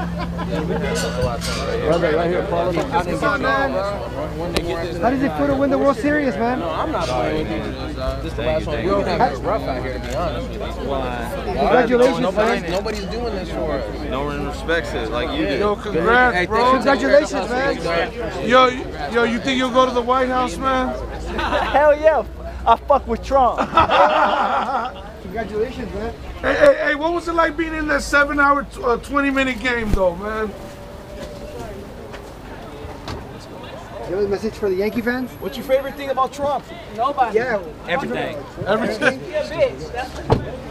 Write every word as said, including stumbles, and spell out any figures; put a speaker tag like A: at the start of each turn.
A: Brother, right here, follow me.
B: Come on, man. How does it feel to win the World Series, man?
C: No, I'm not playing with you. This is the last one. We're having it rough out here, to be honest with you.
A: Why?
B: Congratulations,
C: Nobody's,
B: man.
C: nobody's doing this for us.
D: No one respects it like you do.
E: Yo, congrats, bro.
B: Congratulations, man.
E: Yo, yo, you think you'll go to the White House, man?
A: Hell yeah. I fuck with Trump.
B: Congratulations, man.
E: Hey, hey, hey, what was it like being in that seven-hour, uh, twenty-minute game, though, man?
B: You have a message for the Yankee fans?
A: What's your favorite thing about Trump?
F: Nobody.
B: Yeah.
A: Everything.
E: Everything.
F: He a bitch. That's